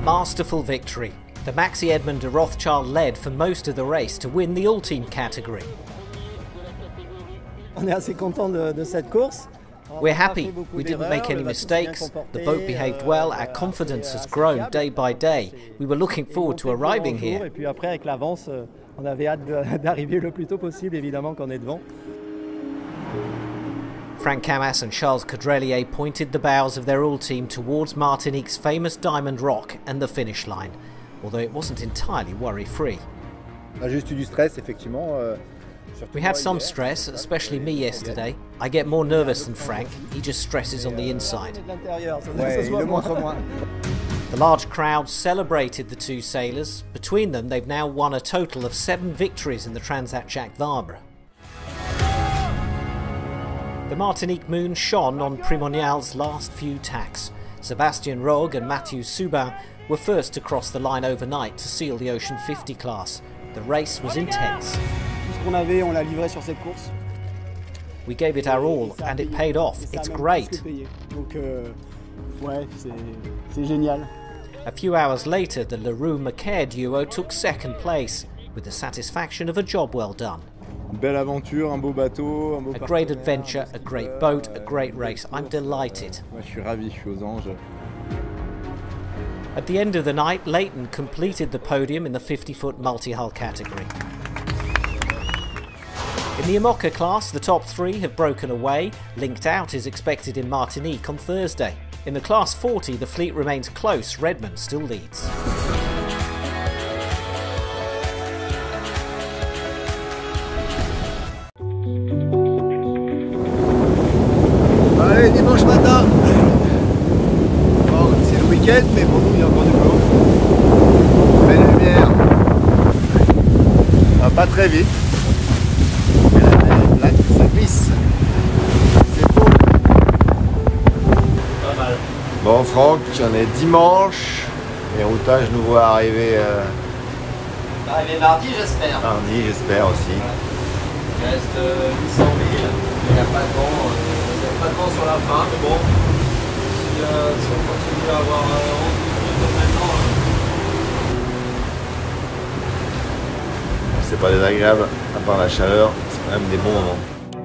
masterful victory. The Maxi Edmond de Rothschild led for most of the race to win the all-team category. On est assez content de cette course. We're happy. We didn't make any mistakes. The boat behaved well. Our confidence has grown day by day. We were looking forward to arriving here. Et puis après, avec l'avance, on avait hâte d'arriver le plus tôt possible, évidemment, qu'on est devant. Franck Camas and Charles Caudrelier pointed the bows of their all-team towards Martinique's famous Diamond Rock and the finish line, although it wasn't entirely worry-free. On a juste eu du stress, effectivement. We had some stress, especially me yesterday. I get more nervous than Frank. He just stresses on the inside. The large crowd celebrated the two sailors. Between them, they've now won a total of 7 victories in the Transat Jacques Vabre. The Martinique moon shone on Primonial's last few tacks. Sébastien Rogue and Mathieu Soubin were first to cross the line overnight to seal the Ocean 50 class. The race was intense. On l'a livré sur cette course. We gave it our all and it paid off. It's great. Donc, ouais, c'est génial. A few hours later, the Leroux-Macaire duo took second place, with the satisfaction of a job well done. Une belle aventure, un beau bateau, un beau A great adventure, a great boat, a great race. I'm delighted. Moi, je suis ravi, je suis aux anges. At the end of the night, Leighton completed the podium in the 50-foot multi-hull category. In the IMOCA class, the top 3 have broken away. Linked Out is expected in Martinique on Thursday. In the class 40, the fleet remains close. Redmond still leads. Allez, dimanche matin. Bon, c'est le week-end, mais pour nous, il y a encore du boulot. Belle lumière. Ça va pas très vite. Là, ça glisse. C'est beau. Pas mal. Bon, Franck, on est dimanche. Et routage nous voit arriver. Arrivé mardi, j'espère. Mardi, j'espère aussi. Il reste 800 000. Il n'y a pas de vent. Il n'y a pas de vent sur la fin, mais bon. Si on continue à avoir 11 minutes comme maintenant. C'est pas désagréable, à part la chaleur, c'est quand même des bons moments.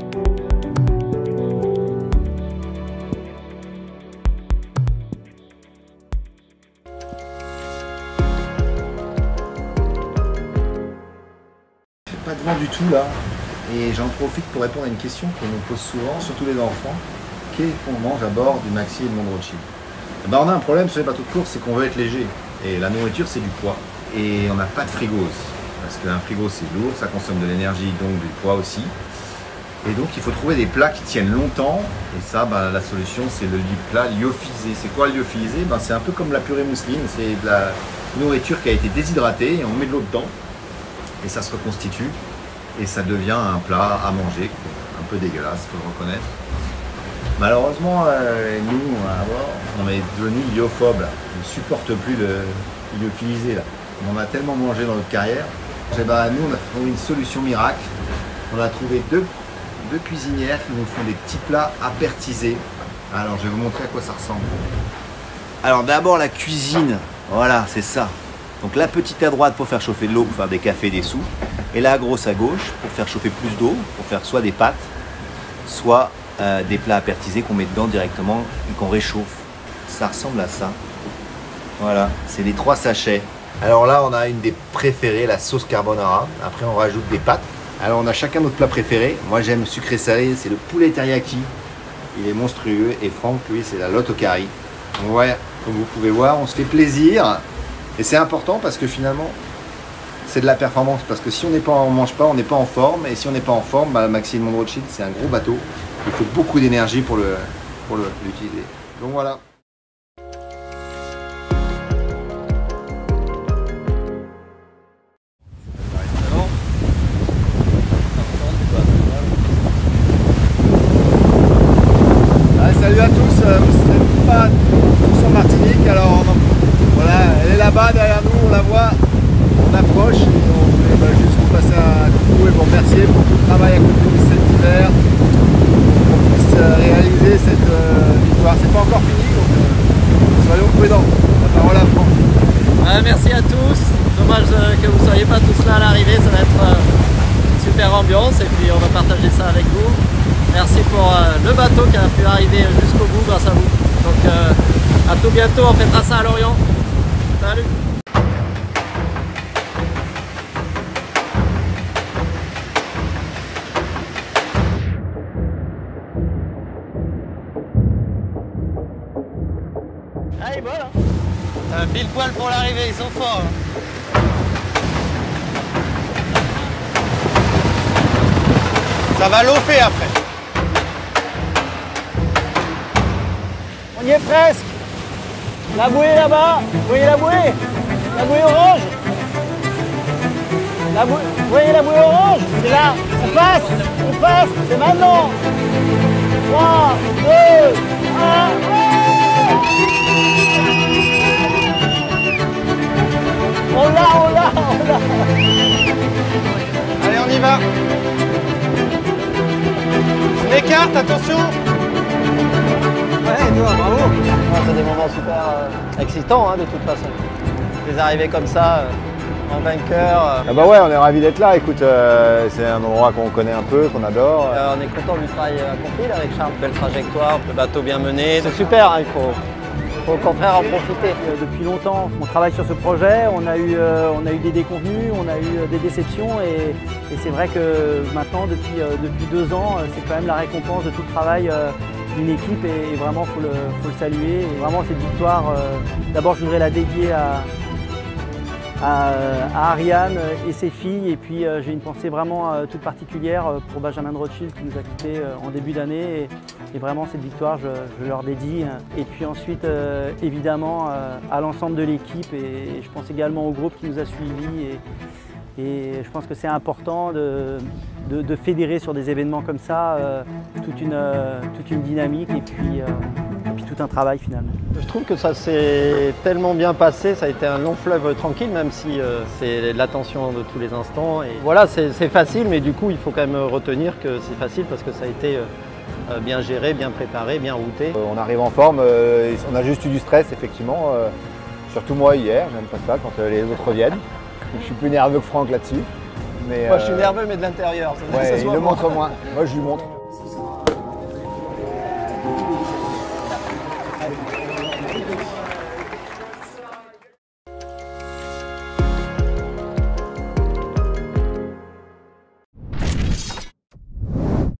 Pas de vent du tout là, et j'en profite pour répondre à une question qu'on nous pose souvent, surtout les enfants. Qu'est-ce qu'on mange à bord du Maxi Edmond de Rothschild? Ben, on a un problème sur les bateaux de course, c'est qu'on veut être léger, et la nourriture c'est du poids, et on n'a pas de frigo aussi. Parce qu'un frigo c'est lourd, ça consomme de l'énergie, donc du poids aussi. Et donc il faut trouver des plats qui tiennent longtemps. Et ça, ben, la solution c'est le plat lyophilisé. C'est quoi le lyophilisé? Ben, c'est un peu comme la purée mousseline, c'est de la nourriture qui a été déshydratée et on met de l'eau dedans. Et ça se reconstitue. Et ça devient un plat à manger, un peu dégueulasse, il faut le reconnaître. Malheureusement, nous, à bord, on est devenus lyophobes. On ne supporte plus le lyophilisé. On en a tellement mangé dans notre carrière. Et ben, nous, on a trouvé une solution miracle. On a trouvé deux cuisinières qui nous font des petits plats apertisés. Alors, je vais vous montrer à quoi ça ressemble. Alors, d'abord, la cuisine. Voilà, c'est ça. Donc, la petite à droite pour faire chauffer de l'eau, pour faire des cafés, des soupes. Et la grosse à gauche pour faire chauffer plus d'eau, pour faire soit des pâtes, soit des plats apertisés qu'on met dedans directement et qu'on réchauffe. Ça ressemble à ça. Voilà, c'est les 3 sachets. Alors là, on a une des préférées, la sauce carbonara. Après, on rajoute des pâtes. Alors, on a chacun notre plat préféré. Moi, j'aime sucré-salé, c'est le poulet teriyaki. Il est monstrueux. Et Franck, lui, c'est la lotte au curry. Donc, ouais, comme vous pouvez voir, on se fait plaisir. Et c'est important parce que finalement, c'est de la performance. Parce que si on mange pas, on n'est pas en forme. Et si on n'est pas en forme, bah, Maxi Edmond de Rothschild, c'est un gros bateau. Il faut beaucoup d'énergie pour l'utiliser. Donc voilà. Salut à tous, vous ne serez pas tous en Martinique, alors voilà, elle est là-bas derrière nous, on la voit, on approche et on voulait juste vous passer un coucou et vous remercier pour tout le travail accompli cet hiver, pour qu'on puisse réaliser cette victoire. C'est pas encore fini, donc soyons prudents. La parole à Franck. Merci à tous. Dommage que vous ne soyez pas tous là à l'arrivée. Ça va être une super ambiance et puis on va partager ça avec vous. Merci pour le bateau qui a pu arriver jusqu'au bout grâce à vous. Donc à tout bientôt, on fêtera ça à Lorient. Salut! Allez, voilà. Pile poil pour l'arrivée, ils sont forts. Ça va lofer après. On y est presque. La bouée là-bas. Vous voyez la bouée? La bouée orange. Vous voyez la bouée orange? C'est là. On passe. C'est maintenant. 3, 2, 1. On l'a. Allez, on y va. On écarte, attention. Ouais, toi, bravo. C'est des moments super excitants de toute façon. Des arrivées comme ça, en vainqueur. Ah bah ouais, on est ravis d'être là. Écoute, c'est un endroit qu'on connaît un peu, qu'on adore. On est content du travail accompli là, avec Charles. Belle trajectoire, le bateau bien mené. C'est super, il faut au contraire en profiter. Depuis longtemps, on travaille sur ce projet, on a eu des déconvenus, on a eu des déceptions et c'est vrai que maintenant, depuis 2 ans, c'est quand même la récompense de tout le travail d'une équipe et vraiment, faut le saluer. Et vraiment, cette victoire, d'abord, je voudrais la dédier à Ariane et ses filles et puis j'ai une pensée vraiment toute particulière pour Benjamin de Rothschild qui nous a quittés en début d'année et vraiment cette victoire je leur dédie et puis ensuite évidemment à l'ensemble de l'équipe et je pense également au groupe qui nous a suivis et je pense que c'est important de fédérer sur des événements comme ça toute une dynamique et puis tout un travail finalement. Je trouve que ça s'est tellement bien passé, ça a été un long fleuve tranquille même si c'est l'attention de tous les instants. Et voilà, c'est facile mais du coup il faut quand même retenir que c'est facile parce que ça a été bien géré, bien préparé, bien routé. On arrive en forme, on a juste eu du stress effectivement, surtout moi hier, j'aime pas ça quand les autres reviennent. Je suis plus nerveux que Franck là-dessus. Moi je suis nerveux mais de l'intérieur. Ouais, il le montre moins, moi je lui montre.